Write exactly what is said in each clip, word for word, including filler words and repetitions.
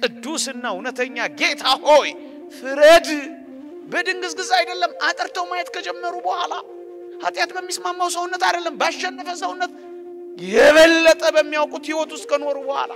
ቅዱስና እውነተኛ ጌታ ሆይ ፍረድ በድንግዝግዝ አይደለም አጥርተው ማየት ከጀመሩ በኋላ ኃጢአት በሚስማማው ሰውነት አይደለም ባሸነፈ ሰውነት የበለጠ በሚያውቁት ህይወት ውስጥ ከኖሩ በኋላ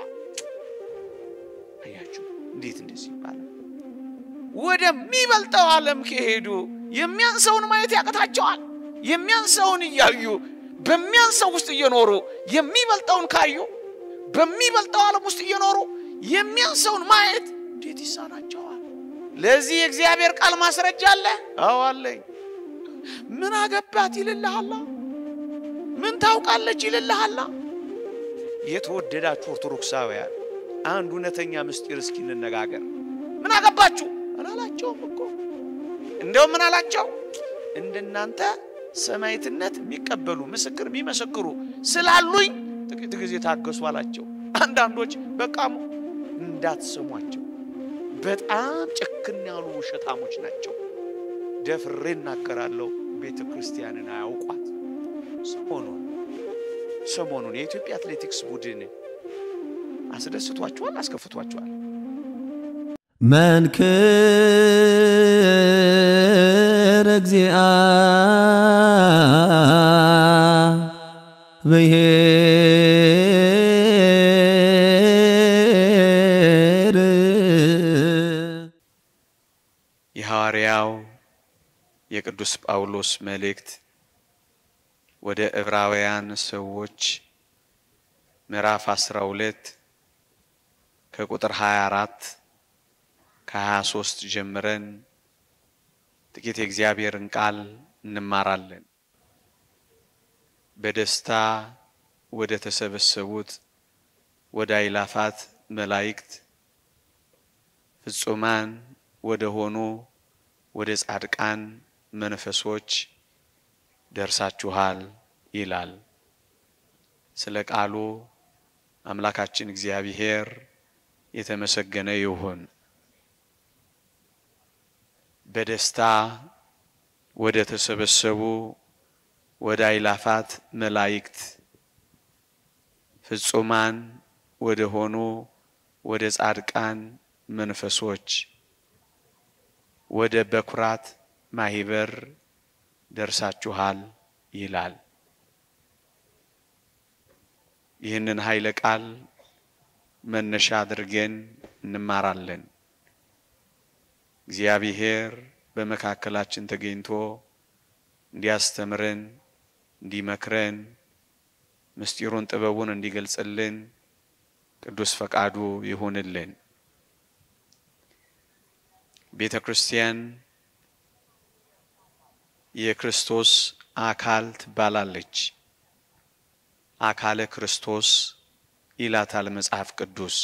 አያችሁ እንዴት እንደዚህ ይባላል ወደሚበልጠው ዓለም ከሄዱ የሚያንሰውን ማየት ያቀታቸዋል የሚያንሰውን ይያዩ በሚያንሰው ውስጥ እየኖሩ የሚበልጠውን ካዩ በሚበልጠው ዓለም ውስጥ እየኖሩ የሚያንሰውን ማየት እንዴት ይሳናቸዋል ለዚህ እግዚአብሔር ቃል ማስረጃ አለ አዎ አለኝ ምን አገባት ይልልሃል ምን ታውቃለች ይልልሃል የተወደዳችሁ ኦርቶዶክሳውያን አንድ እውነተኛ ምስጢር እስኪ እንነጋገር ምን አገባችሁ አላላቸውም እኮ እንደው ምን አላቸው እንደናንተ ሰማይትነት የሚቀበሉ ምስክር የሚመሰክሩ ስላሉኝ ጥቂት ጊዜ ታገሱ አላቸው አንዳንዶች በቃም እንዳትሰሟቸው በጣም ጨክን ያሉ ውሸታሞች ናቸው ደፍሬ እናገራለሁ ቤተክርስቲያንን አያውቋት ሰሞኑን ሰሞኑን የኢትዮጵያ አትሌቲክስ ቡድን አስደስቷቸዋል አስከፍቷቸዋል መንክር እግዚአ ብሔር የሐዋርያው የቅዱስ ጳውሎስ መልእክት ወደ ዕብራውያን ሰዎች ምዕራፍ አስራ ሁለት ከቁጥር ሃያ አራት ከሃያ ሶስት ጀምረን ጥቂት የእግዚአብሔርን ቃል እንማራለን በደስታ ወደ ተሰበሰቡት ወደ አእላፋት መላእክት ፍጹማን ወደ ሆኑ ወደ ጻድቃን መንፈሶች ደርሳችኋል ይላል ስለ ቃሉ አምላካችን እግዚአብሔር የተመሰገነ ይሁን በደስታ ወደ ተሰበሰቡ ወደ አእላፋት መላእክት ፍጹማን ወደ ሆኑ ወደ ጻድቃን መንፈሶች ወደ በኩራት ማህበር ደርሳችኋል ይላል ይህንን ኃይለ ቃል መነሻ አድርገን እንማራለን እግዚአብሔር በመካከላችን ተገኝቶ እንዲያስተምረን እንዲመክረን ምስጢሩን ጥበቡን እንዲገልጽልን ቅዱስ ፈቃዱ ይሁንልን ቤተክርስቲያን የክርስቶስ አካል ትባላለች አካለ ክርስቶስ ይላታል መጽሐፍ ቅዱስ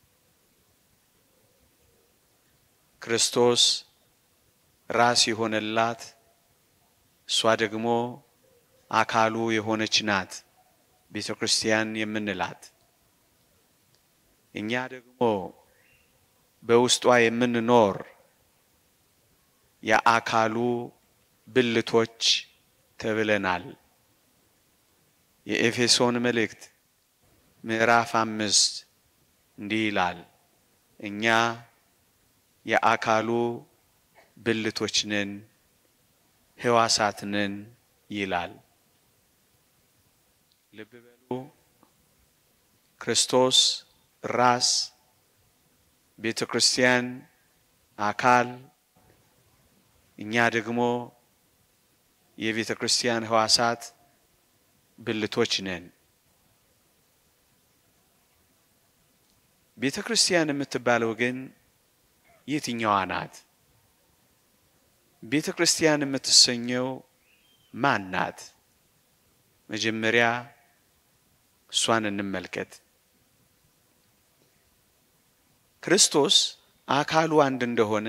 ክርስቶስ ራስ የሆነላት እሷ ደግሞ አካሉ የሆነች ናት ቤተክርስቲያን የምንላት እኛ ደግሞ በውስጧ የምንኖር የአካሉ ብልቶች ተብለናል የኤፌሶን መልእክት ምዕራፍ አምስት እንዲህ ይላል እኛ የአካሉ ብልቶች ነን ሕዋሳት ነን ይላል ልብ በሉ ክርስቶስ ራስ ቤተክርስቲያን አካል እኛ ደግሞ የቤተክርስቲያን ሕዋሳት ብልቶች ነን ቤተክርስቲያን የምትባለው ግን የትኛዋ ናት ቤተክርስቲያን የምትሰኘው ማን ናት መጀመሪያ እሷን እንመልከት ክርስቶስ አካሉ አንድ እንደሆነ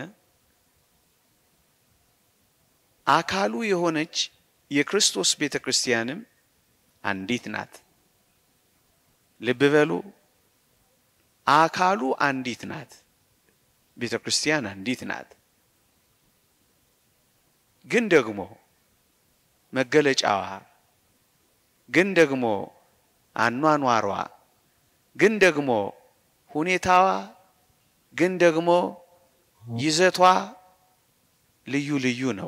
አካሉ የሆነች የክርስቶስ ቤተክርስቲያንም አንዲት ናት ልብ በሉ አካሉ አንዲት ናት ቤተክርስቲያን አንዲት ናት ግን ደግሞ መገለጫዋ ግን ደግሞ አኗኗሯ ግን ደግሞ ሁኔታዋ ግን ደግሞ ይዘቷ ልዩ ልዩ ነው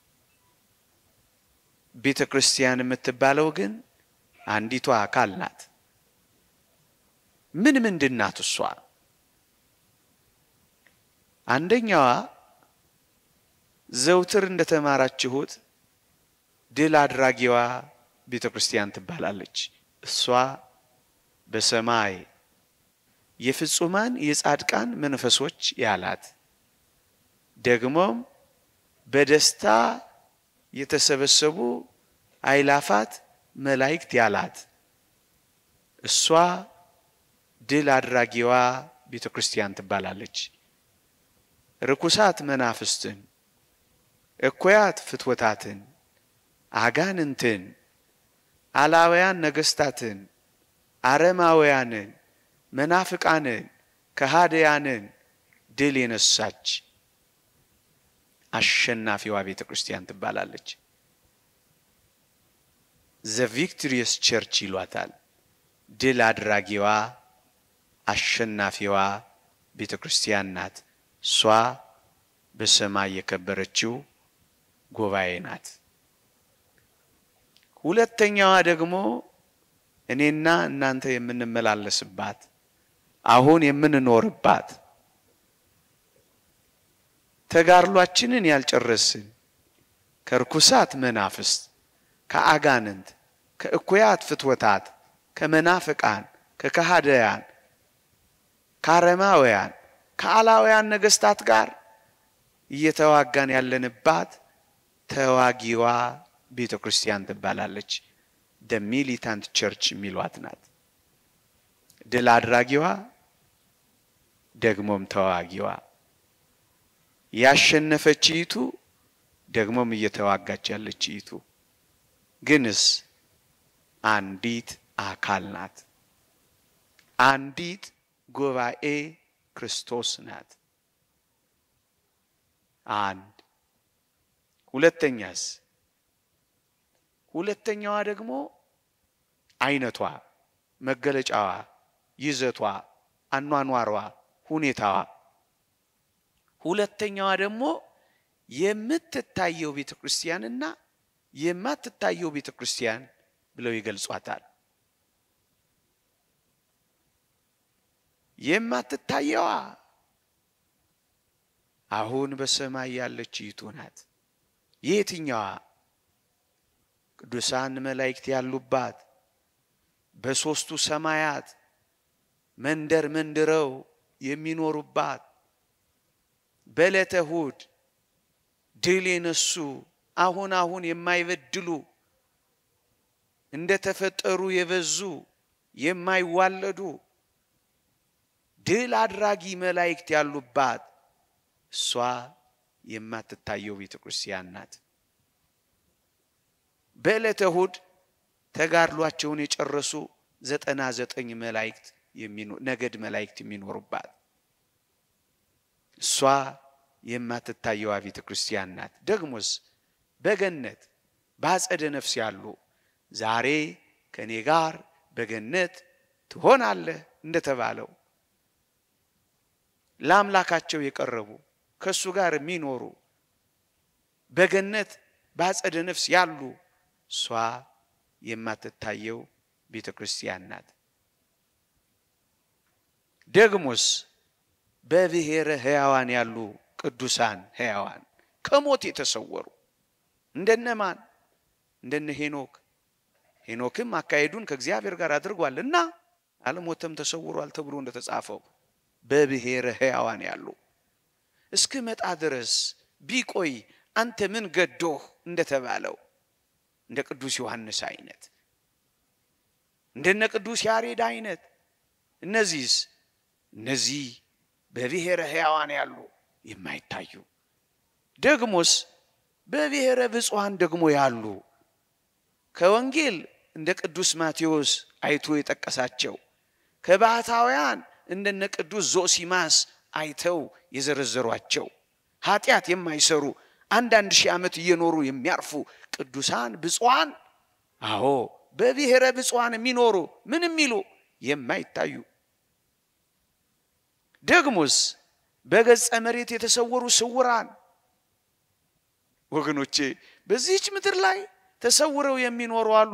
ቤተክርስቲያን የምትባለው ግን አንዲቷ አካል ናት ምን ምንድናት እሷ አንደኛዋ ዘውትር እንደተማራችሁት ድል አድራጊዋ ቤተክርስቲያን ትባላለች እሷ በሰማይ የፍጹማን የጻድቃን መንፈሶች ያላት ደግሞም በደስታ የተሰበሰቡ አይላፋት መላእክት ያላት እሷ ድል አድራጊዋ ቤተክርስቲያን ትባላለች ርኩሳት መናፍስትን እኮያት ፍትወታትን አጋንንትን አላውያን ነገስታትን አረማውያንን መናፍቃንን ከሃዲያንን ድል የነሳች አሸናፊዋ ቤተክርስቲያን ትባላለች the victorious church ይሏታል ድል አድራጊዋ አሸናፊዋ ቤተክርስቲያን ናት ሷ በሰማይ የከበረችው ጉባኤ ናት ሁለተኛዋ ደግሞ እኔና እናንተ የምንመላለስባት አሁን የምንኖርባት ተጋርሏችንን ያልጨረስን ከርኩሳት መናፍስት ከአጋንንት ከእኩያት ፍትወታት ከመናፍቃን ከካሃዲያን ካረማውያን ከአላውያን ነገስታት ጋር እየተዋጋን ያለንባት ተዋጊዋ ቤተክርስቲያን ትባላለች the militant church ሚሏት ናት ድል አድራጊዋ ደግሞም ተዋጊዋ ያሸነፈችይቱ ደግሞም እየተዋጋች ያለችይቱ ግንስ አንዲት አካል ናት አንዲት ጉባኤ ክርስቶስ ናት አንድ ሁለተኛስ ሁለተኛዋ ደግሞ አይነቷ መገለጫዋ ይዘቷ አኗኗሯ ሁኔታዋ ሁለተኛዋ ደግሞ የምትታየው ቤተክርስቲያንና የማትታየው ቤተክርስቲያን ብለው ይገልጿታል የማትታየዋ አሁን በሰማይ ያለችይቱ ናት የትኛዋ ቅዱሳን መላእክት ያሉባት በሶስቱ ሰማያት መንደር መንደረው የሚኖሩባት በዕለተ እሑድ ድል የነሱ አሁን አሁን የማይበድሉ እንደ ተፈጠሩ የበዙ የማይዋለዱ ድል አድራጊ መላእክት ያሉባት እሷ የማትታየው ቤተክርስቲያን ናት በዕለተ እሑድ ተጋድሏቸውን የጨረሱ ዘጠና ዘጠኝ መላእክት የሚኖ ነገድ መላእክት የሚኖሩባት እሷ የማትታየው ቤተክርስቲያን ናት ደግሞስ በገነት ባጸደ ነፍስ ያሉ ዛሬ ከኔ ጋር በገነት ትሆናለህ እንደተባለው ለአምላካቸው የቀረቡ ከሱ ጋር የሚኖሩ በገነት ባጸደ ነፍስ ያሉ ሷ የማትታየው ቤተክርስቲያን ናት ደግሞስ በብሔረ ሕያዋን ያሉ ቅዱሳን ሕያዋን ከሞት የተሰወሩ እንደነማን እንደነ ሄኖክ ሄኖክም አካሄዱን ከእግዚአብሔር ጋር አድርጓልና አለሞተም ተሰውሯል ተብሎ እንደተጻፈው በብሔረ ሕያዋን ያሉ እስከ መጣ ድረስ ቢቆይ አንተ ምን ገዶህ እንደተባለው እንደ ቅዱስ ዮሐንስ አይነት እንደነ ቅዱስ ያሬድ አይነት እነዚህስ እነዚህ በብሔረ ሕያዋን ያሉ የማይታዩ ደግሞስ በብሔረ ብፁዓን ደግሞ ያሉ ከወንጌል እንደ ቅዱስ ማቴዎስ አይቶ የጠቀሳቸው ከባህታውያን እንደነ ቅዱስ ዞሲማስ አይተው የዘረዘሯቸው ኃጢያት የማይሰሩ አንድ አንድ ሺህ ዓመት እየኖሩ የሚያርፉ ቅዱሳን ብፁዓን አዎ በብሔረ ብፁዓን የሚኖሩ ምን የሚሉ የማይታዩ ደግሞስ በገጸ መሬት የተሰወሩ ስውራን ወገኖቼ በዚህች ምድር ላይ ተሰውረው የሚኖሩ አሉ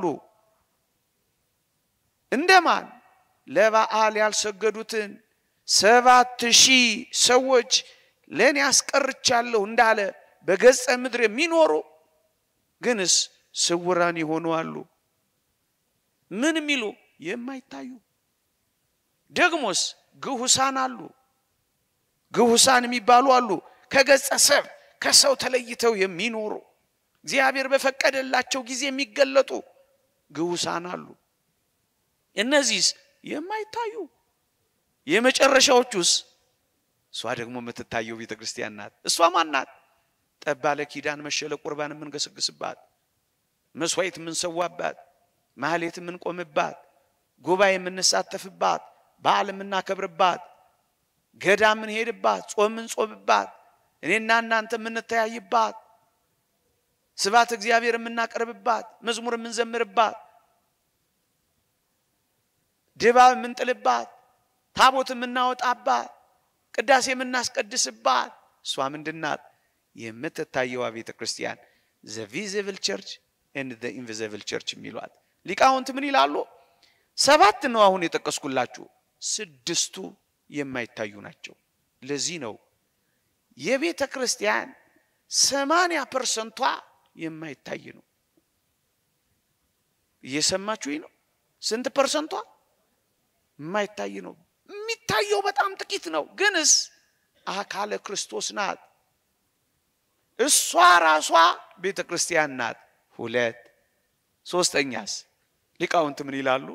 እንደማን ለበዓል ያልሰገዱትን ሰባት ሺህ ሰዎች ለኔ ያስቀርቻለሁ እንዳለ በገጸ ምድር የሚኖሩ ግንስ ስውራን ይሆኑ አሉ ምን ሚሉ የማይታዩ ደግሞስ ግሁሳን አሉ ግሁሳን የሚባሉ አሉ ከገጸ ሰብ ከሰው ተለይተው የሚኖሩ እግዚአብሔር በፈቀደላቸው ጊዜ የሚገለጡ ግሁሳን አሉ እነዚህስ የማይታዩ የመጨረሻዎቹስ እሷ ደግሞ የምትታየው ቤተክርስቲያን ናት እሷ ማን ናት ጠባለ ኪዳን መሸለ ቁርባን ምን ገሰግስባት መስዋዕት ምን ሰዋባት ማህሌት ምን ቆምባት ጉባኤ ምን ሳተፍባት በዓል ምን እናከብርባት ገዳም ምን ሄድባት ጾም ምን ጾምባት እኔና እናንተ ምን ተያይባት ስብሐት እግዚአብሔር ምን እናቀርብባት መዝሙር ምን ዘምርባት ድባብ ምን ጥልባት ታቦት ምን እናወጣባት ቅዳሴ ምን እናስቀድስባት እሷ ምንድናት የምትታየው ቤተክርስቲያን the visible church and the invisible church የሚሏት ሊቃውንት ምን ይላሉ ሰባት ነው አሁን የተጠቀስኩላችሁ ስድስቱ የማይታዩ ናቸው ለዚህ ነው የቤተክርስቲያን ሰማንያ ፐርሰንቷ የማይታይ ነው እየሰማችሁኝ ነው ስንት ፐርሰንቷ የማይታይ ነው የሚታየው በጣም ጥቂት ነው ግንስ አካለ ክርስቶስ ናት እሷ ራሷ ቤተክርስቲያን ናት ሁለት ሶስተኛስ ሊቃውንት ምን ይላሉ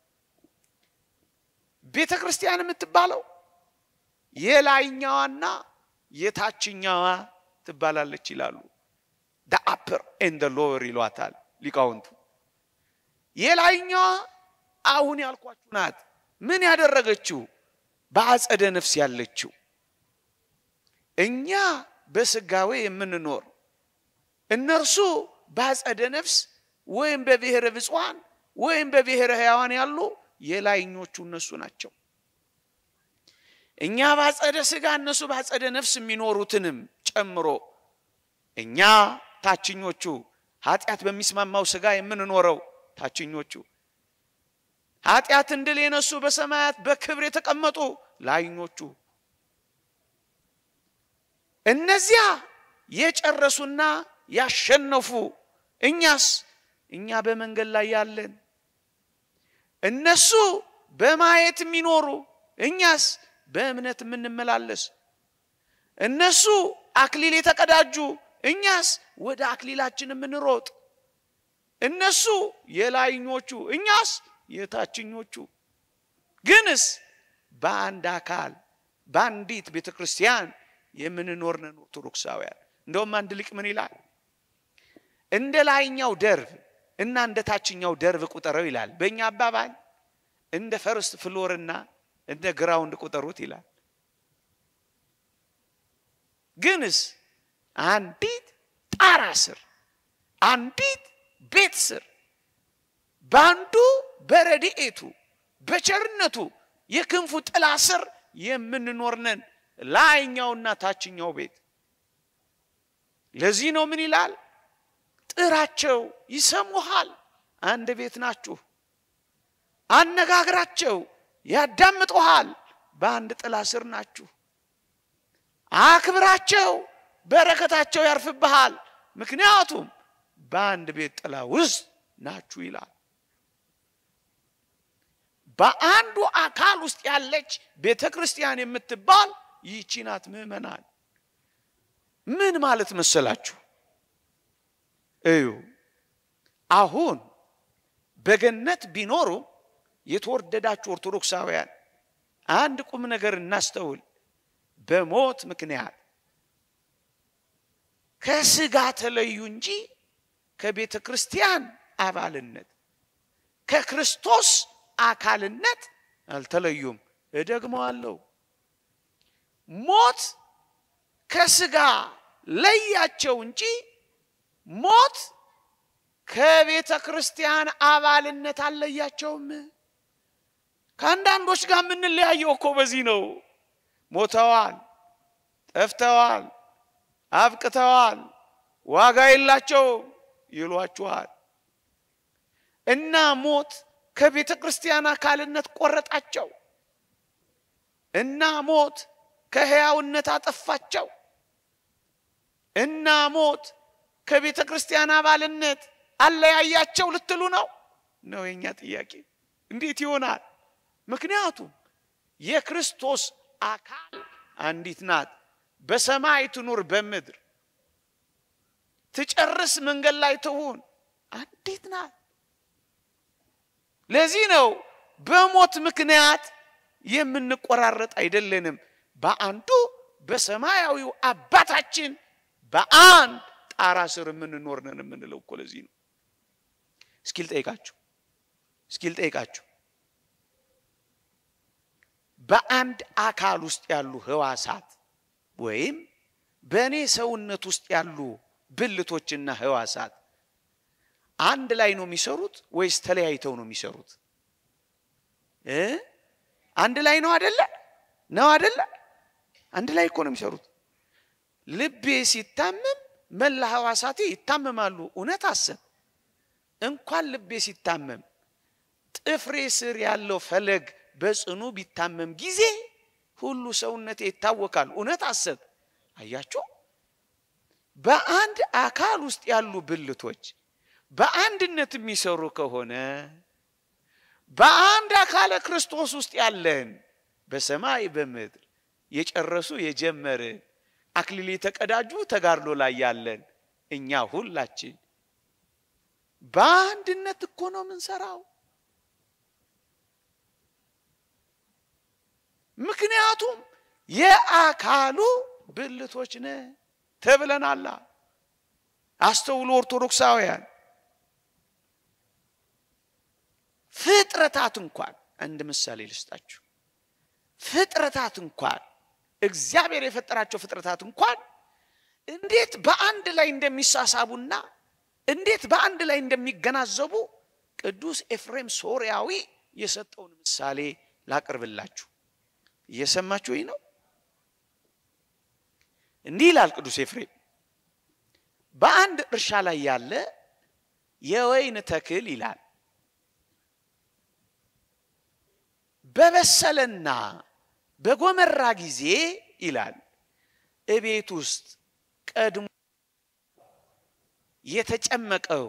ቤተክርስቲያን የምትባለው የላይኛዋና የታችኛዋ ትባላለች ይላሉ the upper and the lower ይሏታል ሊቃውንቱ የላይኛዋ አሁን ያልኳችሁ ናት ምን ያደረገችው በአጸደ ነፍስ ያለችው እኛ በስጋዌ የምንኖር እነርሱ በአጸደ ነፍስ ወይም በብሔረ ብፁዓን ወይም በብሔረ ሕያዋን ያሉ የላይኞቹ እነሱ ናቸው እኛ በአጸደ ስጋ እነሱ በአጸደ ነፍስ የሚኖሩትንም ጨምሮ እኛ ታችኞቹ ኃጢአት በሚስማማው ስጋ የምንኖረው ታችኞቹ ኃጢአት እንድል የነሱ በሰማያት በክብር የተቀመጡ ላይኞቹ እነዚያ የጨረሱና ያሸነፉ እኛስ እኛ በመንገድ ላይ ያለን እነሱ በማየት የሚኖሩ እኛስ በእምነት የምንመላለስ እነሱ አክሊል የተቀዳጁ እኛስ ወደ አክሊላችን የምንሮጥ እነሱ የላይኞቹ እኛስ የታችኞቹ ግንስ በአንድ አካል በአንዲት ቤተክርስቲያን የምንኖር ነን ኦርቶዶክሳውያን እንደውም አንድ ሊቅ ምን ይላል እንደ ላይኛው ደርብ እና እንደ ታችኛው ደርብ ቁጠረው ይላል በእኛ አባባል እንደ ፈርስት ፍሎርና እንደ ግራውንድ ቁጠሩት ይላል ግንስ አንዲት ጣራ ስር አንዲት ቤት ስር ባንዱ በረድኤቱ በቸርነቱ የክንፉ ጥላ ስር የምንኖር ነን ላይኛውና ታችኛው ቤት ለዚህ ነው ምን ይላል ጥራቸው ይሰሙሃል አንድ ቤት ናችሁ አነጋግራቸው ያዳምጡሃል በአንድ ጥላ ስር ናችሁ አክብራቸው በረከታቸው ያርፍብሃል ምክንያቱም በአንድ ቤት ጥላ ውስጥ ናችሁ ይላል በአንዱ አካል ውስጥ ያለች ቤተክርስቲያን የምትባል ይህች ናት ምእመናን ምን ማለት መሰላችሁ እዩ አሁን በገነት ቢኖሩ የተወደዳችሁ ኦርቶዶክሳውያን አንድ ቁም ነገር እናስተውል በሞት ምክንያት ከስጋ ተለዩ እንጂ ከቤተክርስቲያን አባልነት ከክርስቶስ አካልነት አልተለዩም እደግመዋለሁ ሞት ከስጋ ለያቸው እንጂ ሞት ከቤተክርስቲያን አባልነት አለያቸውም ካንዳንዶች ጋር ምን ለያየው እኮ በዚህ ነው ሞተዋል ጠፍተዋል አብቅተዋል ዋጋ የላቸው ይሏቸዋል እና ሞት ከቤተ ክርስቲያን አካልነት ቆረጣቸው እና ሞት ከሕያውነት አጠፋቸው እና ሞት ከቤተ ክርስቲያን አባልነት አለያያቸው ልትሉ ነው ነው የኛ ጥያቄ እንዴት ይሆናል ምክንያቱም የክርስቶስ አካል አንዲት ናት በሰማይ ትኑር በመድር ትጨርስ መንገድ ላይ ትሁን አንዲት ናት ለዚህ ነው በሞት ምክንያት የምንቆራረጥ አይደለንም በአንዱ በሰማያዊው አባታችን በአንድ ጣራ ስር የምንኖር ነን የምንለው እኮ ለዚህ ነው እስኪል ጠይቃችሁ እስኪል ጠይቃችሁ በአንድ አካል ውስጥ ያሉ ህዋሳት ወይም በእኔ ሰውነት ውስጥ ያሉ ብልቶችና ህዋሳት አንድ ላይ ነው የሚሰሩት ወይስ ተለያይተው ነው የሚሰሩት እ አንድ ላይ ነው አይደለ ነው አይደለ አንድ ላይ እኮ ነው የሚሰሩት ልቤ ሲታመም መላ ህዋሳቴ ይታመማሉ እውነት አሰብ እንኳን ልቤ ሲታመም ጥፍሬ ስር ያለው ፈለግ በጽኑ ቢታመም ጊዜ ሁሉ ሰውነቴ ይታወካል እውነት አሰብ አያችሁ በአንድ አካል ውስጥ ያሉ ብልቶች በአንድነት የሚሰሩ ከሆነ በአንድ አካል ክርስቶስ ውስጥ ያለን በሰማይ በመድር የጨረሱ የጀመረ አክሊል የተቀዳጁ ተጋርሎ ላይ ያለን እኛ ሁላችን በአንድነት እኮ ነው የምንሰራው ምክንያቱም የአካሉ ብልቶች ነን ተብለናል አስተውሉ ኦርቶዶክሳውያን ፍጥረታት እንኳን አንድ ምሳሌ ልስጣችሁ ፍጥረታት እንኳን እግዚአብሔር የፈጠራቸው ፍጥረታት እንኳን እንዴት በአንድ ላይ እንደሚሳሳቡና እንዴት በአንድ ላይ እንደሚገናዘቡ ቅዱስ ኤፍሬም ሶርያዊ የሰጠውን ምሳሌ ላቀርብላችሁ እየሰማችሁ ነው እንዲህ ይላል ቅዱስ ኤፍሬም በአንድ እርሻ ላይ ያለ የወይን ተክል ይላል በበሰለና በጎመራ ጊዜ ይላል እቤት ውስጥ ቀድሞ የተጨመቀው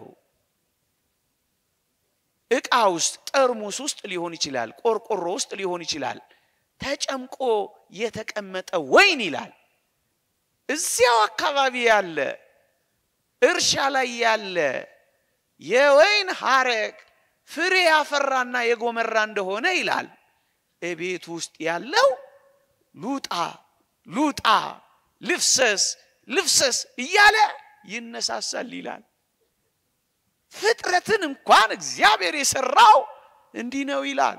እቃ ውስጥ ጠርሙስ ውስጥ ሊሆን ይችላል ቆርቆሮ ውስጥ ሊሆን ይችላል ተጨምቆ የተቀመጠ ወይን ይላል እዚያው አካባቢ ያለ እርሻ ላይ ያለ የወይን ሐረግ ፍሬ ያፈራና የጎመራ እንደሆነ ይላል እቤት ውስጥ ያለው ሉጣ ሉጣ ልፍሰስ ልፍሰስ እያለ ይነሳሳል ይላል ፍጥረትን እንኳን እግዚአብሔር የሰራው እንዲህ ነው ይላል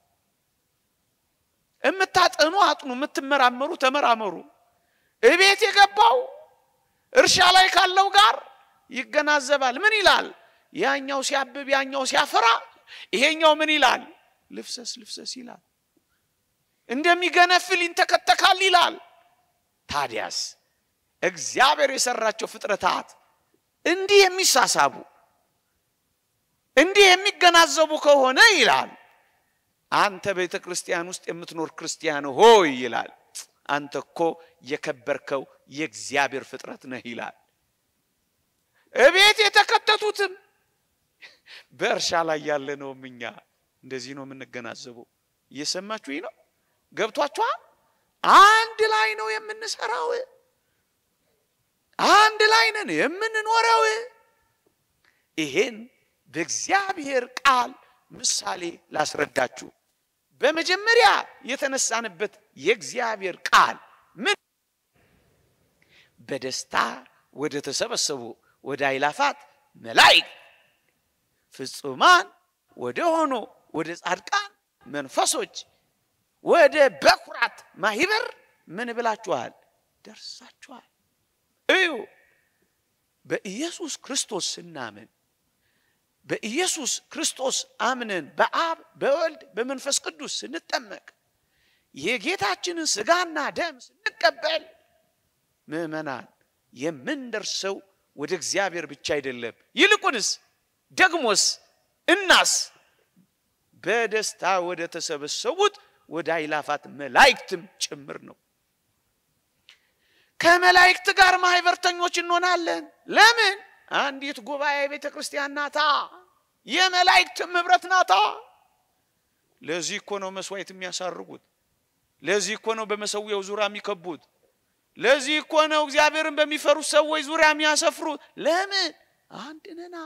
እምታጠኑ አጥኑ እምትመራመሩ ተመራመሩ እቤት የገባው እርሻ ላይ ካለው ጋር ይገናዘባል ምን ይላል ያኛው ሲያብብ ያኛው ሲያፈራ ይሄኛው ምን ይላል ልፍሰስ ልፍሰስ ይላል እንደሚገነፍል ይንተከተካል ይላል ታዲያስ እግዚአብሔር የሰራቸው ፍጥረታት እንዲህ የሚሳሳቡ እንዲህ የሚገናዘቡ ከሆነ ይላል አንተ ቤተክርስቲያን ውስጥ የምትኖር ክርስቲያን ሆይ ይላል አንተ እኮ የከበርከው የእግዚአብሔር ፍጥረት ነህ ይላል እቤት የተከተቱትም በእርሻ ላይ ያለ ነው ምኛ እንደዚህ ነው የምንገናዘበው እየሰማችሁኝ ነው ገብቷችኋል አንድ ላይ ነው የምንሰራው አንድ ላይ ነን የምንኖረው ይሄን በእግዚአብሔር ቃል ምሳሌ ላስረዳችሁ በመጀመሪያ የተነሳንበት የእግዚአብሔር ቃል ምን በደስታ ወደ ተሰበሰቡ ወደ አይላፋት መላእክት ፍጹማን ወደ ሆኖ ወደ ጻድቃን መንፈሶች ወደ በኩራት ማህበር ምን ብላችኋል ደርሳችኋል እዩ በኢየሱስ ክርስቶስ ስናምን በኢየሱስ ክርስቶስ አምነን በአብ በወልድ በመንፈስ ቅዱስ ስንጠመቅ የጌታችንን ሥጋና ደም ስንቀበል ምእመናን የምንደርሰው ወደ እግዚአብሔር ብቻ አይደለም ይልቁንስ ደግሞስ እናስ በደስታ ወደ ተሰበሰቡት ወደ አእላፋት መላእክትም ጭምር ነው ከመላእክት ጋር ማህበርተኞች እንሆናለን ለምን አንዲት ጉባኤ ቤተክርስቲያን ናታ የመላእክት ህብረት ናታ ለዚህ እኮ ነው መስዋዕት የሚያሳርጉት ለዚህ እኮ ነው በመሰዊያው ዙሪያ የሚከቡት ለዚህ እኮ ነው እግዚአብሔርን በሚፈሩ ሰዎች ዙሪያ የሚያሰፍሩት ለምን አንድ ነና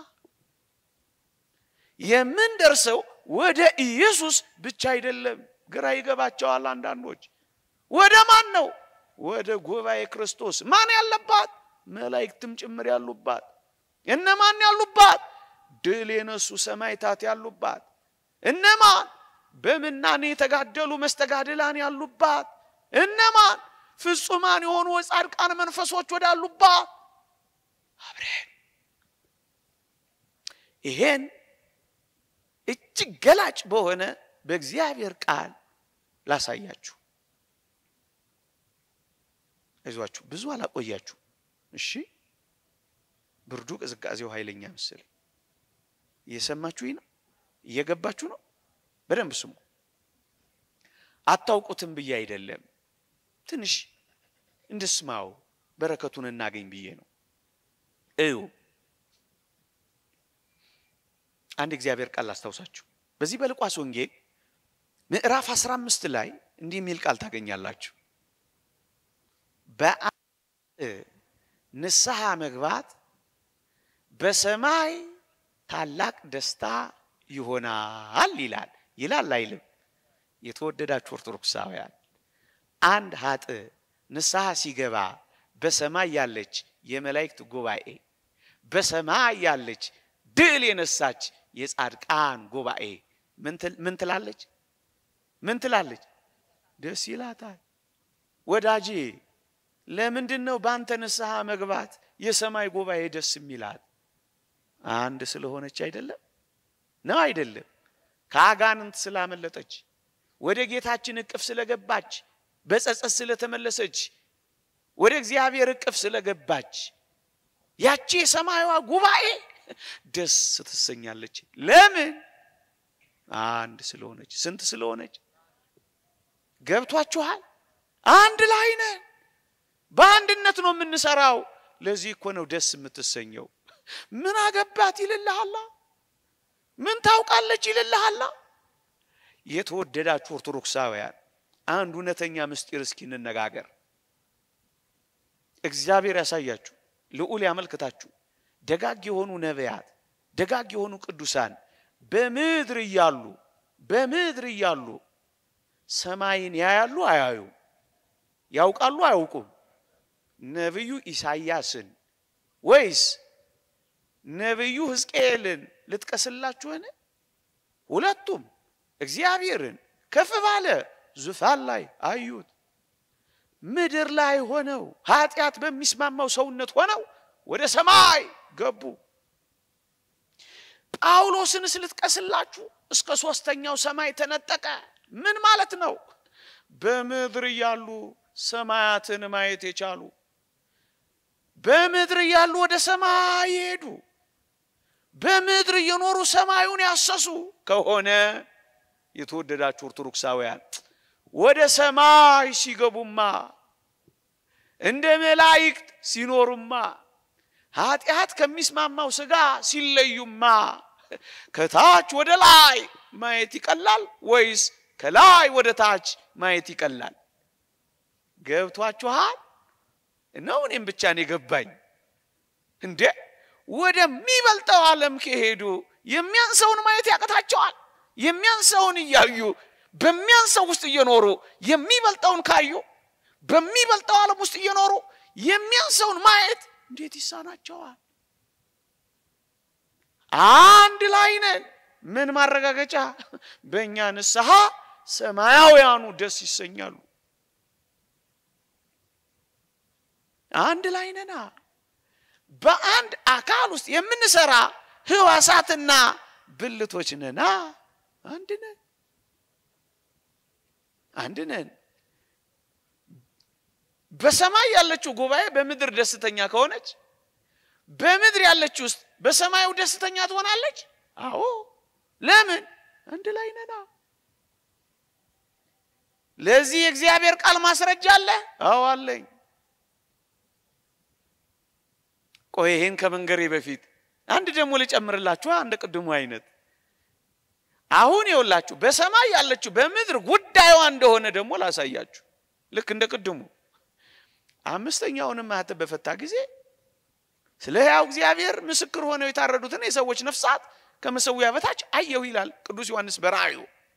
የምንደርሰው ወደ ኢየሱስ ብቻ አይደለም ግራ ይገባቸዋል አንዳንዶች ወደ ማን ነው ወደ ጉባኤ ክርስቶስ ማን ያለባት መላእክትም ጭምር ያሉባት እነማን ያሉባት ድል የነሱ ሰማዕታት ያሉባት እነማን በመናኔ ተጋደሉ መስተጋድላን ያሉባት እነማን ፍጹማን የሆኑ ጻድቃን መንፈሶች ወዳሉባት አብረን ይሄን እጅግ ገላጭ በሆነ በእግዚአብሔር ቃል ላሳያችሁ አይዟችሁ ብዙ አላቆያችሁ እሺ ብርዱ ቅዝቃዜው ኃይለኛ መስል እየሰማችሁኝ ነው እየገባችሁ ነው በደንብ ስሙ አታውቁትም ብዬ አይደለም ትንሽ እንድስማው በረከቱን እናገኝ ብዬ ነው እዩ አንድ እግዚአብሔር ቃል አስተውሳችሁ በዚህ በሉቃስ ወንጌል ምዕራፍ አስራ አምስት ላይ እንዲህ የሚል ቃል ታገኛላችሁ በንስሐ መግባት በሰማይ ታላቅ ደስታ ይሆናል ይላል ይላል አይልም የተወደዳችሁ ኦርቶዶክሳውያን አንድ ሀጥ ንስሐ ሲገባ በሰማይ ያለች የመላእክት ጉባኤ በሰማይ ያለች ድል የነሳች የጻድቃን ጉባኤ ምን ትላለች ምን ትላለች ደስ ይላታል ወዳጄ ለምንድነው ባንተ ንስሐ መግባት የሰማይ ጉባኤ ደስ የሚላት አንድ ስለሆነች አይደለም ነው አይደለም ካጋንንት ስላመለጠች ወደ ጌታችን እቅፍ ስለገባች በጸጸት ስለተመለሰች ወደ እግዚአብሔር እቅፍ ስለገባች ያቺ የሰማይዋ ጉባኤ ደስ ትሰኛለች ለምን አንድ ስለሆነች ስንት ስለሆነች ገብቷችኋል አንድ ላይ ነን በአንድነት ነው የምንሰራው ለዚህ እኮ ነው ደስ የምትሰኘው ምን አገባት ይልልሃላ ምን ታውቃለች ይልልሃላ የተወደዳችሁ ኦርቶዶክሳውያን አንድ እውነተኛ ምስጢር እስኪ እንነጋገር እግዚአብሔር ያሳያችሁ ልዑል ያመልክታችሁ ደጋግ የሆኑ ነቢያት ደጋግ የሆኑ ቅዱሳን በምድር ይያሉ በምድር ይያሉ ሰማይን ያያሉ አያዩ ያውቃሉ አያውቁም ነብዩ ኢሳይያስን ወይስ ነብዩ ሕዝቅኤልን ልትቀስላችሁን ሁለቱም እግዚአብሔርን ከፍ ባለ ዙፋን ላይ አዩት ምድር ላይ ሆነው ኃጢአት በሚስማማው ሰውነት ሆነው ወደ ሰማይ ገቡ ጳውሎስን ልትቀስላችሁ እስከ ሶስተኛው ሰማይ ተነጠቀ ምን ማለት ነው በምድር ያሉ ሰማያትን ማየት የቻሉ በምድር ያሉ ወደ ሰማይ ሄዱ በምድር የኖሩ ሰማዩን ያሰሱ ከሆነ የተወደዳችሁ ኦርቶዶክሳውያን ወደ ሰማይ ሲገቡማ እንደ መላእክት ሲኖሩማ ኃጢአት ከሚስማማው ስጋ ሲለዩማ ከታች ወደ ላይ ማየት ይቀላል ወይስ ከላይ ወደ ታች ማየት ይቀላል ገብቷችኋል ነው እኔም ብቻ ነው ገባኝ እንዴ ወደሚበልጠው ዓለም ከሄዱ የሚያንሰውን ማየት ያቀታቸዋል የሚያንሰውን ይያዩ በሚያንሰው ውስጥ እየኖሩ የሚበልጠውን ካዩ በሚበልጠው ዓለም ውስጥ እየኖሩ የሚያንሰውን ማየት እንዴት ይሳናቸዋል አንድ ላይ ነን ምን ማረጋገጫ በእኛ ንስሐ ሰማያውያኑ ደስ ይሰኛሉ አንድ ላይ ነና በአንድ አካል ውስጥ የምንሰራ ህዋሳትና ብልቶች ነና አንድ ነን አንድ ነን በሰማይ ያለችው ጉባኤ በምድር ደስተኛ ከሆነች በምድር ያለችው ውስጥ በሰማዩ ደስተኛ ትሆናለች? አዎ። ለምን? አንድ ላይ ነና። ለዚህ እግዚአብሔር ቃል ማስረጃ አለ? አዎ አለኝ። ቆይ ይሄን ከመንገሬ በፊት አንድ ደግሞ ልጨምርላችሁ አንድ ቅድሙ አይነት አሁን ይውላችሁ በሰማይ ያለችው በምድር ጉዳዩ እንደሆነ ደግሞ ላሳያችሁ ልክ እንደ ቅድሙ አምስተኛውንም ማህተም በፈታ ጊዜ ስለ ሕያው እግዚአብሔር ምስክር ሆነው የታረዱትን የሰዎች ነፍሳት ከመሰዊያ በታች አየሁ ይላል ቅዱስ ዮሐንስ በራእዩ።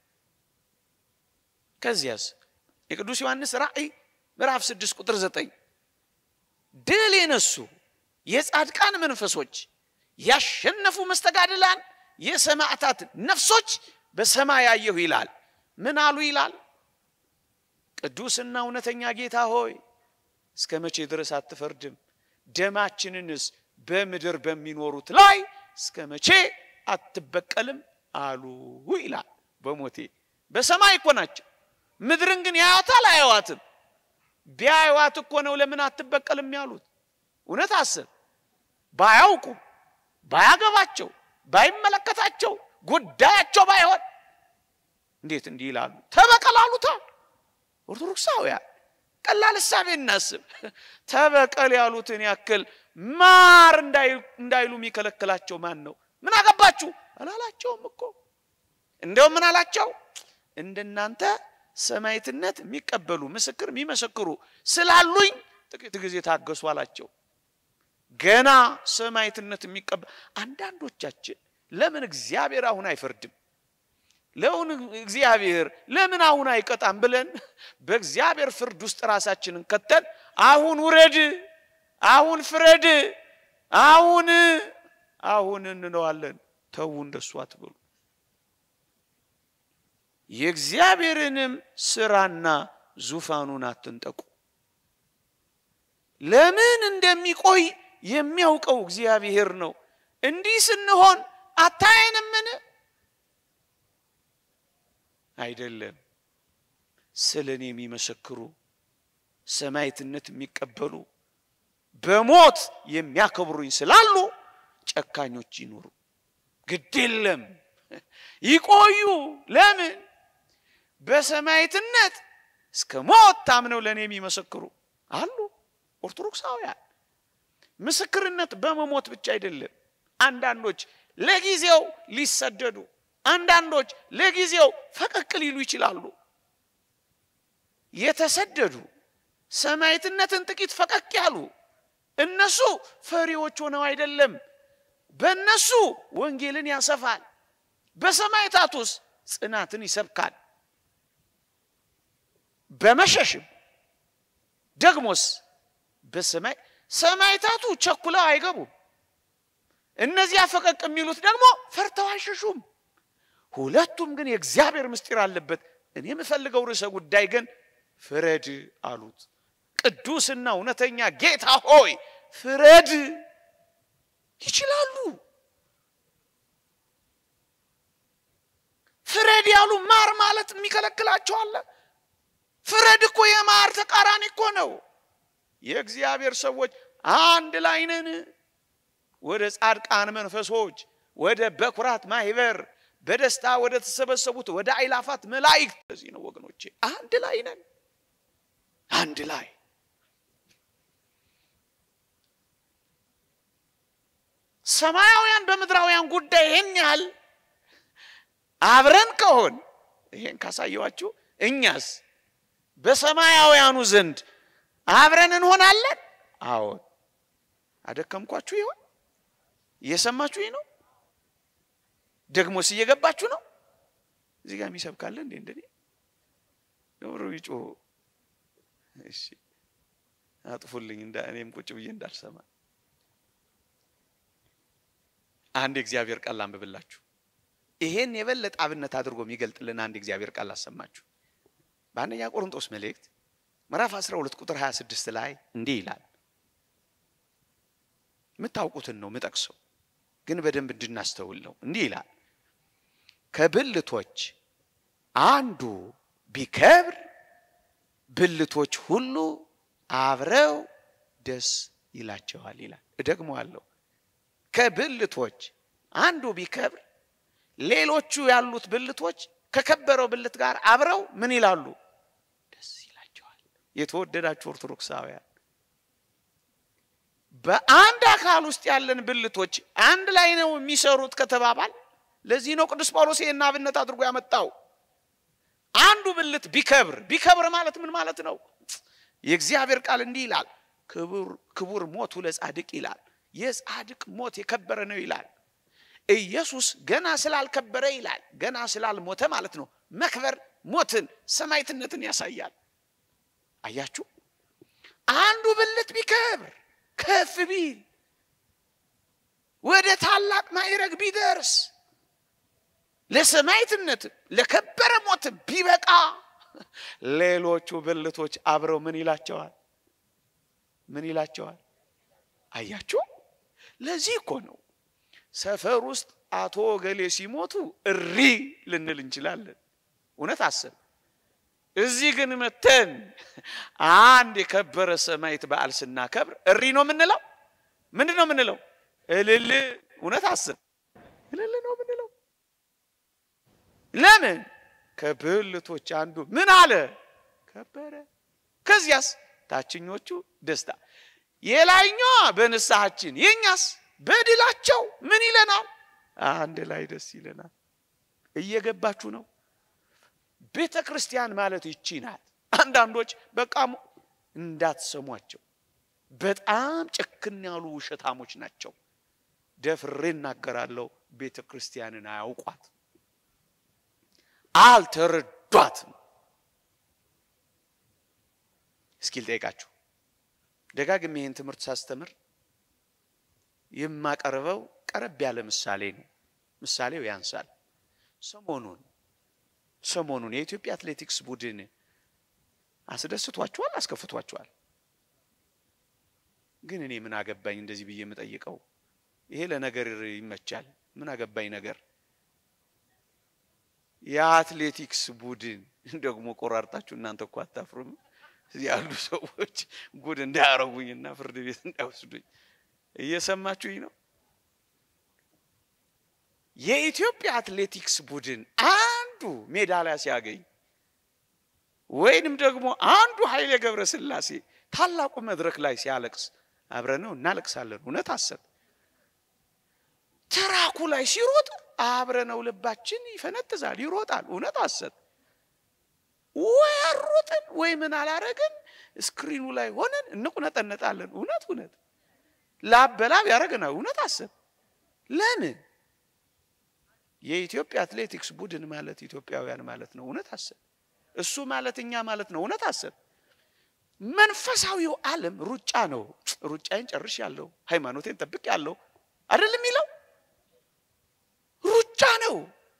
ከዚያስ የቅዱስ ዮሐንስ ራእይ ምዕራፍ ስድስት ቁጥር ዘጠኝ ድል የነሱ የጻድቃን መንፈሶች ያሸነፉ መስተጋድላን የሰማዕታት ነፍሶች በሰማይ አየሁ ይላል። ምን አሉ ይላል? ቅዱስና እውነተኛ ጌታ ሆይ እስከ መቼ ድረስ አትፈርድም? ደማችንንስ በምድር በሚኖሩት ላይ እስከ መቼ አትበቀልም አሉ ይላል። በሞቴ በሰማይ እኮ ናቸው። ምድርን ግን ያያታል አያዋትም? ቢያዩዋት እኮ ነው ለምን አትበቀልም ያሉት? እውነት አስብ። ባያውቁ ባያገባቸው ባይመለከታቸው ጉዳያቸው ባይሆን እንዴት እንዲህ ይላሉ? ተበቀላሉታ። ኦርቶዶክሳውያን ቀላል ሐሳብ እናስብ። ተበቀል ያሉትን ያክል ማር እንዳይሉ የሚከለክላቸው ማን ነው? ምን አገባችሁ አላላቸውም እኮ። እንደው ምን አላቸው? እንደናንተ ሰማዕትነት የሚቀበሉ ምስክር የሚመሰክሩ ስላሉኝ ጥቂት ጊዜ ታገሱ አላቸው። ገና ሰማዕትነት የሚቀበል አንዳንዶቻችን ለምን እግዚአብሔር አሁን አይፈርድም? ለምን እግዚአብሔር ለምን አሁን አይቀጣም ብለን በእግዚአብሔር ፍርድ ውስጥ ራሳችንን ከተን አሁን ውረድ አሁን ፍረድ አሁን አሁን እንነዋለን። ተው እንደሱ አትበሉ። የእግዚአብሔርንም ሥራና ዙፋኑን አትንጠቁ። ለምን እንደሚቆይ የሚያውቀው እግዚአብሔር ነው። እንዲህ ስንሆን አታየንምን? አይደለም። ስለኔ የሚመሰክሩ ሰማዕትነት የሚቀበሉ በሞት የሚያከብሩኝ ስላሉ ጨካኞች ይኑሩ፣ ግድ የለም ይቆዩ። ለምን? በሰማዕትነት እስከ ሞት ታምነው ለኔ የሚመሰክሩ አሉ። ኦርቶዶክሳውያን ምስክርነት በመሞት ብቻ አይደለም። አንዳንዶች ለጊዜው ሊሰደዱ፣ አንዳንዶች ለጊዜው ፈቀቅ ሊሉ ይችላሉ። የተሰደዱ ሰማዕትነትን ጥቂት ፈቀቅ ያሉ እነሱ ፈሪዎች ሆነው አይደለም። በእነሱ ወንጌልን ያሰፋል። በሰማዕታቱስ ጽናትን ይሰብካል። በመሸሽም ደግሞስ በሰማይ ሰማዕታቱ ቸኩለው አይገቡም። እነዚያ ፈቀቅ የሚሉት ደግሞ ፈርተው አይሸሹም። ሁለቱም ግን የእግዚአብሔር ምስጢር አለበት። እኔ የምፈልገው ርዕሰ ጉዳይ ግን ፍረድ አሉት። ቅዱስና እውነተኛ ጌታ ሆይ ፍረድ ይችላሉ። ፍረድ ያሉ ማር ማለት የሚከለክላቸው አለ? ፍረድ እኮ የማር ተቃራኒ እኮ ነው። የእግዚአብሔር ሰዎች አንድ ላይ ነን። ወደ ጻድቃን መንፈሶች ወደ በኩራት ማህበር በደስታ ወደ ተሰበሰቡት ወደ አይላፋት መላእክት እዚህ ነው ወገኖቼ፣ አንድ ላይ ነን። አንድ ላይ ሰማያውያን በምድራውያን ጉዳይ ይሄን ያህል አብረን ከሆን ይሄን ካሳየዋችሁ እኛስ በሰማያውያኑ ዘንድ አብረን እንሆናለን። አዎ አደከምኳችሁ ይሆን? እየሰማችሁኝ ነው? ደግሞስ እየገባችሁ ነው? እዚህ ጋር የሚሰብካለ እንዴ እንደኔ ዶሮ ይጮ እሺ አጥፉልኝ እንደ እኔም ቁጭ ብዬ እንዳልሰማ አንድ እግዚአብሔር ቃል አንብብላችሁ ይሄን የበለጠ አብነት አድርጎ የሚገልጥልን አንድ እግዚአብሔር ቃል አሰማችሁ። በአንደኛ ቆሮንቶስ መልእክት ምዕራፍ አስራ ሁለት ቁጥር ሃያ ስድስት ላይ እንዲህ ይላል። ምታውቁትን ነው ምጠቅሰው ግን በደንብ እንድናስተውል ነው። እንዲህ ይላል፣ ከብልቶች አንዱ ቢከብር ብልቶች ሁሉ አብረው ደስ ይላቸዋል ይላል። እደግመዋለሁ። ከብልቶች አንዱ ቢከብር ሌሎቹ ያሉት ብልቶች ከከበረው ብልት ጋር አብረው ምን ይላሉ? ደስ ይላቸዋል። የተወደዳችሁ ኦርቶዶክሳውያን በአንድ አካል ውስጥ ያለን ብልቶች አንድ ላይ ነው የሚሰሩት ከተባባል ለዚህ ነው ቅዱስ ጳውሎስ ይሄን አብነት አድርጎ ያመጣው። አንዱ ብልት ቢከብር ቢከብር ማለት ምን ማለት ነው? የእግዚአብሔር ቃል እንዲህ ይላል፣ ክቡር ክቡር ሞቱ ለጻድቅ ይላል። የጻድቅ ሞት የከበረ ነው ይላል። ኢየሱስ ገና ስላልከበረ ይላል፣ ገና ስላልሞተ ማለት ነው። መክበር ሞትን ሰማዕትነትን ያሳያል። አያችሁ? አንዱ ብልት ቢከብር ከፍ ቢል ወደ ታላቅ ማዕረግ ቢደርስ ለሰማዕትነት ለከበረ ሞት ቢበቃ ሌሎቹ ብልቶች አብረው ምን ይላቸዋል? ምን ይላቸዋል? አያችሁ? ለዚህ እኮ ነው ሰፈር ውስጥ አቶ ገሌ ሲሞቱ እሪ ልንል እንችላለን። እውነት አሰብ። እዚህ ግን መተን አንድ የከበረ ሰማዕት በዓል ስናከብር እሪ ነው ምንለው? ምንድነው ምንለው? እልል። እውነት አሰብ። እልል ነው ምንለው። ለምን? ከብልቶች አንዱ ምን አለ? ከበረ። ከዚያስ ታችኞቹ ደስታ። የላይኛው በንስሐችን የኛስ በድላቸው ምን ይለናል? አንድ ላይ ደስ ይለናል። እየገባችሁ ነው? ቤተ ክርስቲያን ማለት ይቺ ናት። አንዳንዶች በቃ እንዳትሰሟቸው በጣም ጭክን ያሉ ውሸታሞች ናቸው። ደፍሬ እናገራለሁ፣ ቤተ ክርስቲያንን አያውቋት፣ አልተረዷትም። እስኪ ልጠይቃችሁ፣ ደጋግሜ ይህን ትምህርት ሳስተምር የማቀርበው ቀረብ ያለ ምሳሌ ነው። ምሳሌው ያንሳል። ሰሞኑን ሰሞኑን የኢትዮጵያ አትሌቲክስ ቡድን አስደስቷቸዋል አስከፍቷቸዋል? ግን እኔ ምን አገባኝ እንደዚህ ብዬ የምጠይቀው? ይሄ ለነገር ይመቻል። ምን አገባኝ ነገር። የአትሌቲክስ ቡድን ደግሞ ቆራርጣችሁ እናንተ እኮ አታፍሩም? ያሉ ሰዎች ጉድ እንዳያረጉኝና ፍርድ ቤት እንዳይወስዱኝ እየሰማችሁኝ ነው? የኢትዮጵያ አትሌቲክስ ቡድን አንዱ ሜዳሊያ ሲያገኝ ወይንም ደግሞ አንዱ ኃይሌ ገብረስላሴ ታላቁ መድረክ ላይ ሲያለቅስ አብረነው እናለቅሳለን። እውነት አሰብ። ተራኩ ላይ ሲሮጥ አብረነው ልባችን ይፈነጥዛል፣ ይሮጣል። እውነት አሰብ። ወይ አሮጥን ወይ ምን አላረግን ስክሪኑ ላይ ሆነን እንቁነጠነጣለን። እውነት እውነት ላበላብ ያረጋና እውነት አሰብ። ለምን? የኢትዮጵያ አትሌቲክስ ቡድን ማለት ኢትዮጵያውያን ማለት ነው። እውነት አሰብ። እሱ ማለት እኛ ማለት ነው። እውነት አሰብ። መንፈሳዊው ዓለም ሩጫ ነው። ሩጫዬን ጨርሻለሁ፣ ሃይማኖቴን ጠብቄያለሁ አይደል የሚለው? ሩጫ ነው።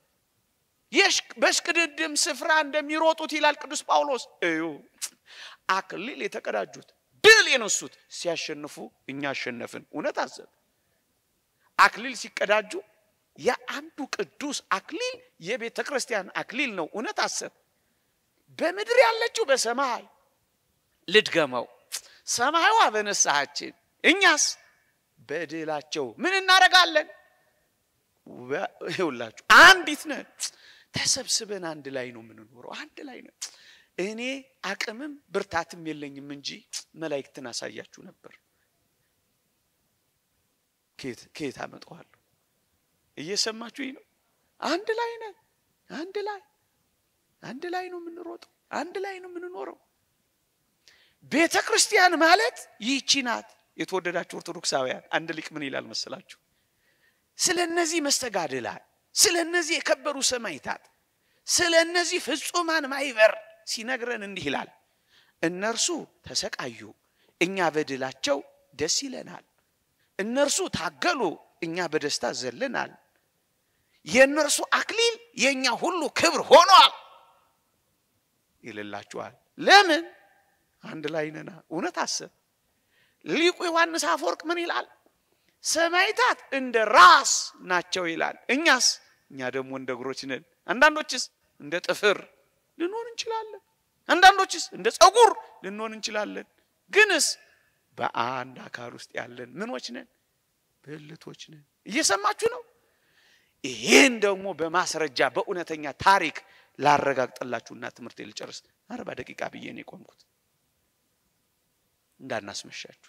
በሽቅድድም ስፍራ እንደሚሮጡት ይላል ቅዱስ ጳውሎስ። እዩ አክሊል የተቀዳጁት ድል የነሱት ሲያሸንፉ እኛ አሸነፍን። እውነት አሰብ። አክሊል ሲቀዳጁ የአንዱ ቅዱስ አክሊል የቤተ ክርስቲያን አክሊል ነው። እውነት አሰብ። በምድር ያለችው በሰማይ ልድገመው፣ ሰማይዋ በነሳችን እኛስ በድላቸው ምን እናረጋለን? ይውላችሁ አንዲት ነን። ተሰብስበን አንድ ላይ ነው የምንኖረው። አንድ ላይ ነው። እኔ አቅምም ብርታትም የለኝም እንጂ መላእክትን አሳያችሁ ነበር። ከየት ከየት አመጣዋለሁ? እየሰማችሁኝ ነው? አንድ ላይ ነን። አንድ ላይ አንድ ላይ ነው የምንሮጠው። አንድ ላይ ነው የምንኖረው። ቤተ ክርስቲያን ማለት ይህቺ ናት። የተወደዳችሁ ኦርቶዶክሳውያን አንድ ሊቅ ምን ይላል መሰላችሁ? ስለነዚህ መስተጋድላት፣ ስለነዚህ የከበሩ ሰማዕታት፣ ስለነዚህ ፍጹማን ማይበር ሲነግረን እንዲህ ይላል። እነርሱ ተሰቃዩ፣ እኛ በድላቸው ደስ ይለናል። እነርሱ ታገሉ፣ እኛ በደስታ ዘለናል። የእነርሱ አክሊል የኛ ሁሉ ክብር ሆኗል ይልላችኋል። ለምን? አንድ ላይ ነና። እውነት አሰብ። ሊቁ ዮሐንስ አፈወርቅ ምን ይላል? ሰማዕታት እንደ ራስ ናቸው ይላል። እኛስ እኛ ደግሞ እንደ እግሮች ነን። አንዳንዶችስ እንደ ጥፍር ልንሆን እንችላለን። አንዳንዶችስ እንደ ጸጉር ልንሆን እንችላለን። ግንስ በአንድ አካል ውስጥ ያለን ምኖች ነን ብልቶች ነን እየሰማችሁ ነው ይሄን ደግሞ በማስረጃ በእውነተኛ ታሪክ ላረጋግጥላችሁና ትምህርት ልጨርስ አርባ ደቂቃ ብዬ ነው ቆምኩት እንዳናስመሻችሁ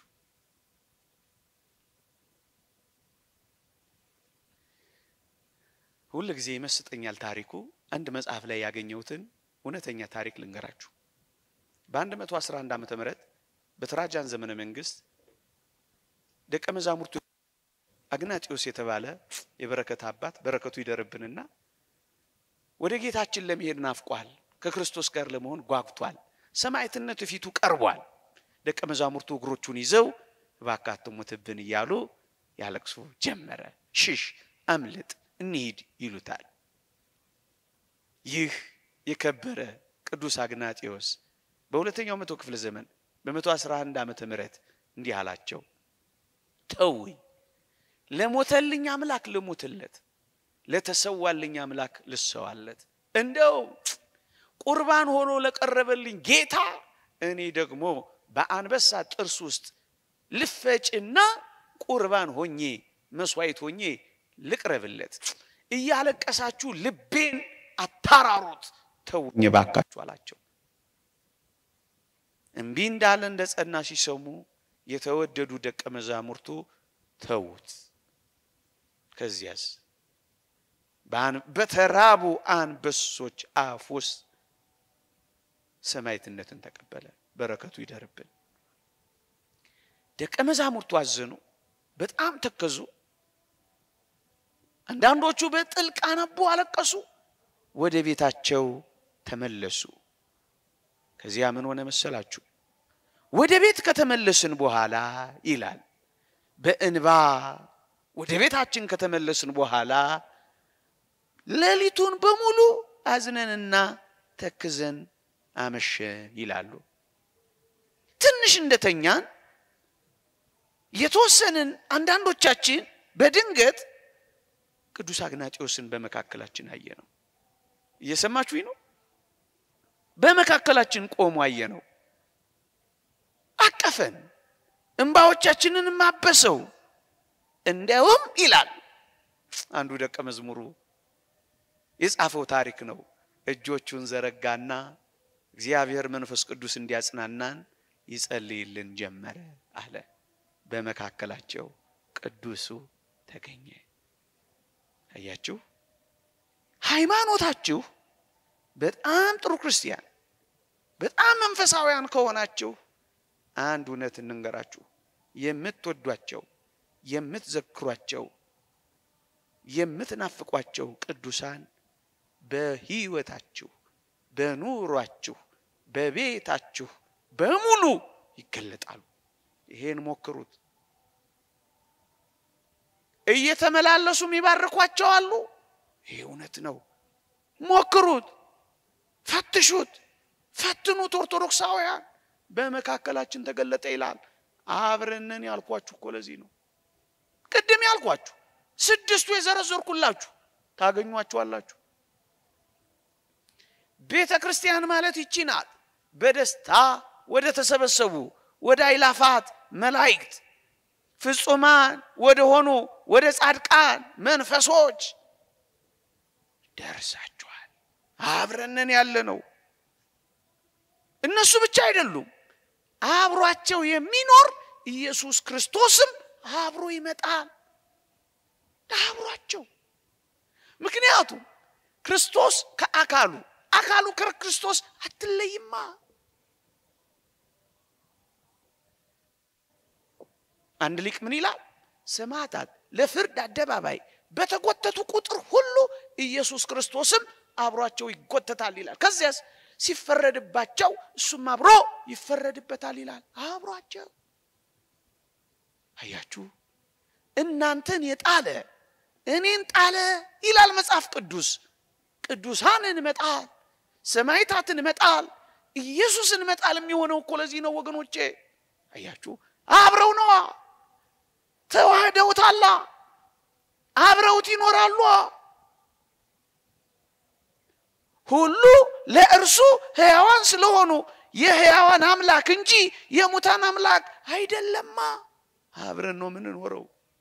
ሁሉ ጊዜ ይመስጠኛል ታሪኩ አንድ መጽሐፍ ላይ ያገኘሁትን እውነተኛ ታሪክ ልንገራችሁ በ111 ዓመተ ምህረት በትራጃን ዘመነ መንግስት ደቀ መዛሙርቱ አግናጢዮስ የተባለ የበረከት አባት በረከቱ ይደርብንና ወደ ጌታችን ለመሄድ ናፍቋል ከክርስቶስ ጋር ለመሆን ጓጉቷል ሰማዕትነቱ ፊቱ ቀርቧል ደቀ መዛሙርቱ እግሮቹን ይዘው ባካቱ ሞትብን ይያሉ ያለቅሱ ጀመረ ሽሽ አምልጥ እንሂድ ይሉታል ይህ የከበረ ቅዱስ አግናጢዮስ በሁለተኛው መቶ ክፍለ ዘመን በ111 ዓመተ ምህረት እንዲህ አላቸው ተውኝ ለሞተልኝ አምላክ ለሞተለት ለተሰዋልኝ አምላክ ልሰዋለት እንደው ቁርባን ሆኖ ለቀረበልኝ ጌታ እኔ ደግሞ በአንበሳ ጥርስ ውስጥ ልፈጭና ቁርባን ሆኜ መስዋዕት ሆኜ ልቅረብለት እያለቀሳችሁ ልቤን አታራሩት ተውኝ ባካችሁ አላቸው እንቢ እንዳለ እንደጸና ሲሰሙ የተወደዱ ደቀ መዛሙርቱ ተውት ከዚያስ ባን በተራቡ አንበሶች አፉስ ሰማዕትነትን ተቀበለ በረከቱ ይደርብን ደቀ መዛሙርቱ አዘኑ በጣም ተከዙ አንዳንዶቹ በጥልቅ አነቡ አለቀሱ ወደ ቤታቸው ተመለሱ ከዚያ ምን ሆነ መሰላችሁ ወደ ቤት ከተመለስን በኋላ ይላል በእንባ ወደ ቤታችን ከተመለስን በኋላ ሌሊቱን በሙሉ አዝነንና ተክዘን አመሸን ይላሉ ትንሽ እንደተኛን የተወሰነን አንዳንዶቻችን በድንገት ቅዱስ አግናጢዮስን በመካከላችን አየነው እየሰማችሁኝ ነው በመካከላችን ቆሞ አየነው አቀፈን እንባዎቻችንን ማበሰው እንደውም ይላል አንዱ ደቀ መዝሙሩ የጻፈው ታሪክ ነው እጆቹን ዘረጋና እግዚአብሔር መንፈስ ቅዱስ እንዲያጽናናን ይጸልይልን ጀመረ አለ በመካከላቸው ቅዱሱ ተገኘ አያችሁ ሃይማኖታችሁ በጣም ጥሩ ክርስቲያን በጣም መንፈሳውያን ከሆናችሁ አንድ እውነት እንንገራችሁ የምትወዷቸው የምትዘክሯቸው የምትናፍቋቸው ቅዱሳን በህይወታችሁ በኑሯችሁ በቤታችሁ በሙሉ ይገለጣሉ ይሄን ሞክሩት እየተመላለሱ የሚባርኳቸው አሉ ይሄ እውነት ነው ሞክሩት ፈትሹት ፈትኑት ኦርቶዶክሳውያን በመካከላችን ተገለጠ ይላል አብረነን ያልኳችሁ እኮ ለዚህ ነው ቅድም ያልኳችሁ ስድስቱ የዘረዘርኩላችሁ ታገኙዋቸዋላችሁ ቤተ ክርስቲያን ማለት ይቺ ናት በደስታ ወደ ተሰበሰቡ ወደ አይላፋት መላእክት ፍጹማን ወደ ሆኑ ወደ ጻድቃን መንፈሶች ደርሳችኋል አብረነን ያለነው እነሱ ብቻ አይደሉም አብሯቸው የሚኖር ኢየሱስ ክርስቶስም አብሮ ይመጣል አብሯቸው ምክንያቱም ክርስቶስ ከአካሉ አካሉ ከክርስቶስ አትለይማ አንድ ሊቅ ምን ይላል ሰማዕታት ለፍርድ አደባባይ በተጎተቱ ቁጥር ሁሉ ኢየሱስ ክርስቶስም አብሯቸው ይጎተታል ይላል ከዚያስ ሲፈረድባቸው እሱም አብሮ ይፈረድበታል ይላል አብሯቸው አያችሁ እናንተን የጣለ እኔን ጣለ ይላል መጽሐፍ ቅዱስ ቅዱሳንን መጣል ሰማዕታትን መጣል ኢየሱስን መጣል የሚሆነው እኮ ለዚህ ነው ወገኖቼ አያችሁ አብረው ነው ተዋህደውታል አብረውት ይኖራሉ ሁሉ ለእርሱ ሕያዋን ስለሆኑ የሕያዋን አምላክ እንጂ የሙታን አምላክ አይደለማ አብረን ነው ምን እንወረው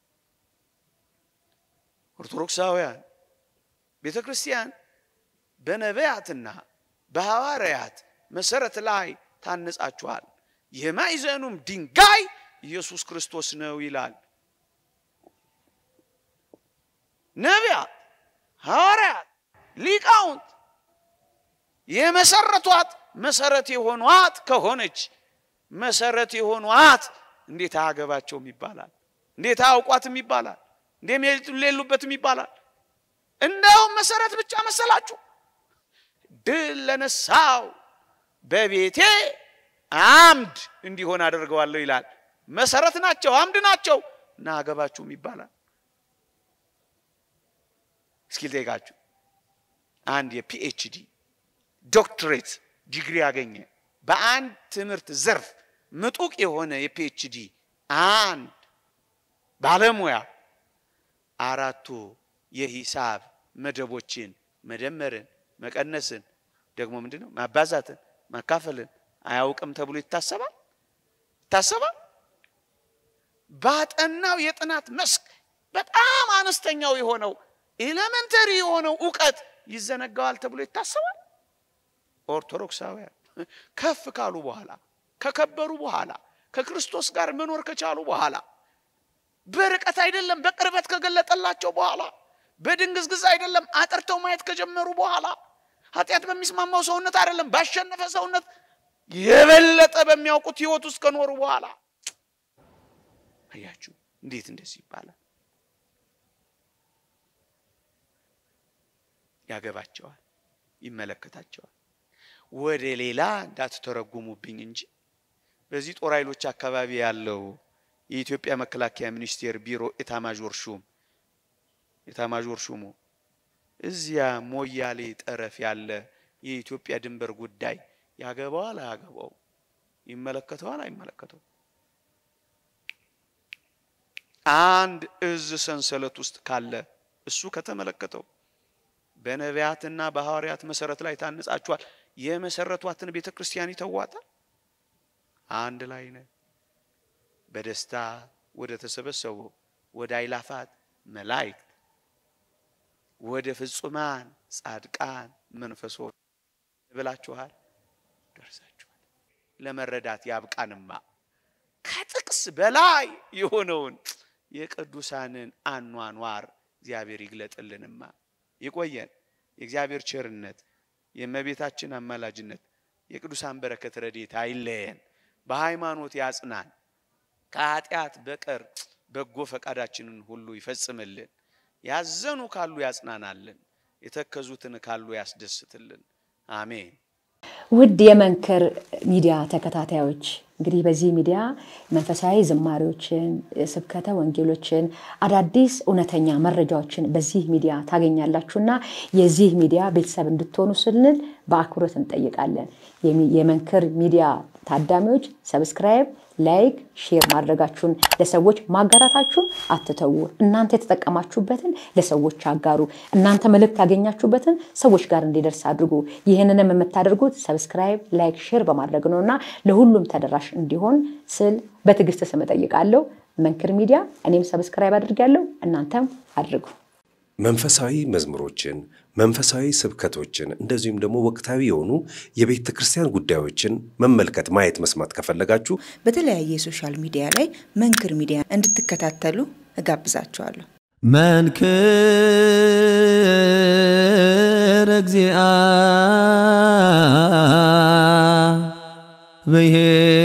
ኦርቶዶክሳውያን ቤተክርስቲያን በነቢያትና በሐዋርያት መሰረት ላይ ታንጻችኋል የማዕዘኑም ድንጋይ ኢየሱስ ክርስቶስ ነው ይላል ነቢያት ሐዋርያት ሊቃውንት የመሰረቷት መሰረት የሆኗት ከሆነች መሰረት የሆኗት እንዴት አገባቸውም ይባላል እንዴት አውቋትም ይባላል እንዴት ሌሉበትም ይባላል እንደው መሰረት ብቻ መሰላችሁ ድል ለነሳው በቤቴ አምድ እንዲሆን አደርገዋለሁ ይላል መሰረት ናቸው አምድ ናቸው እና አገባቸውም ይባላል እስኪ ልጠይቃችሁ አንድ የፒኤችዲ ዶክትሬት ዲግሪ ያገኘ በአንድ ትምህርት ዘርፍ ምጡቅ የሆነ የፒኤችዲ አንድ ባለሙያ አራቱ የሂሳብ መደቦችን መደመርን መቀነስን ደግሞ ምንድነው ማባዛትን ማካፈልን አያውቅም ተብሎ ይታሰባል ይታሰባል ባጠናው የጥናት መስክ በጣም አነስተኛው የሆነው ኤሌመንተሪ የሆነው ዕውቀት ይዘነጋዋል ተብሎ ይታሰባል ኦርቶዶክሳውያን ከፍ ካሉ በኋላ ከከበሩ በኋላ ከክርስቶስ ጋር መኖር ከቻሉ በኋላ በርቀት አይደለም በቅርበት ከገለጠላቸው በኋላ በድንግዝግዝ አይደለም አጥርተው ማየት ከጀመሩ በኋላ ኃጢአት በሚስማማው ሰውነት አይደለም ባሸነፈ ሰውነት የበለጠ በሚያውቁት ህይወት ውስጥ ከኖሩ በኋላ አያችሁ እንዴት እንደዚህ ይባላል ያገባቸዋል ይመለከታቸዋል ወደ ሌላ እንዳትተረጉሙብኝ እንጂ በዚህ ጦር ኃይሎች አካባቢ ያለው የኢትዮጵያ መከላከያ ሚኒስቴር ቢሮ ኤታማዦር ሹም ኤታማዦር ሹሙ እዚያ ሞያሌ ጠረፍ ያለ የኢትዮጵያ ድንበር ጉዳይ ያገባዋል አያገባው ይመለከተዋል አይመለከተው አንድ እዝ ሰንሰለት ውስጥ ካለ እሱ ከተመለከተው በነቢያትና በሐዋርያት መሰረት ላይ ታንጻችኋል የመሰረቷትን ቤተክርስቲያን ይተዋታል አንድ ላይ ነው በደስታ ወደ ተሰበሰቡ ወደ አይላፋት መላእክት ወደ ፍጹማን ጻድቃን መንፈሶች ብላችኋል ደርሳችኋል ለመረዳት ያብቃንማ ከጥቅስ በላይ የሆነውን የቅዱሳንን አኗኗር እግዚአብሔር ይግለጥልንማ ይቆየን የእግዚአብሔር ቸርነት የእመቤታችን አማላጅነት የቅዱሳን በረከት ረድኤት አይለየን በሃይማኖት ያጽናን ከኃጢአት በቀር በጎ ፈቃዳችንን ሁሉ ይፈጽምልን ያዘኑ ካሉ ያጽናናልን የተከዙትን ካሉ ያስደስትልን አሜን ውድ የመንከር ሚዲያ ተከታታዮች እንግዲህ በዚህ ሚዲያ መንፈሳዊ ዝማሬዎችን ስብከተ ወንጌሎችን አዳዲስ ኡነተኛ መረጃዎችን በዚህ ሚዲያ ታገኛላችሁና የዚህ ሚዲያ ቤተሰብ እንድትሆኑ ስንል በአክብሮት እንጠይቃለን የመንከር ሚዲያ ታዳሚዎች ሰብስክራይብ ላይክ ሼር ማድረጋችሁን ለሰዎች ማጋራታችሁን አትተው እናንተ የተጠቀማችሁበትን ለሰዎች አጋሩ እናንተ መልእክት ያገኛችሁበትን ሰዎች ጋር እንዲደርስ አድርጉ ይሄንንም የምታደርጉት ሰብስክራይብ ላይክ ሼር በማድረግ ነውና ለሁሉም ተደራሽ እንዲሆን ስል በትግስት ስመጠይቃለሁ መንከር ሚዲያ እኔም ሰብስክራይብ አድርጋለሁ እናንተም አድርጉ መንፈሳዊ መዝሙሮችን መንፈሳዊ ስብከቶችን እንደዚሁም ደግሞ ወቅታዊ የሆኑ የቤተ ክርስቲያን ጉዳዮችን መመልከት ማየት መስማት ከፈለጋችሁ በተለያየ ሶሻል ሚዲያ ላይ መንከር ሚዲያ እንድትከታተሉ እጋብዛችኋለሁ መንከር እግዚአ በይሄ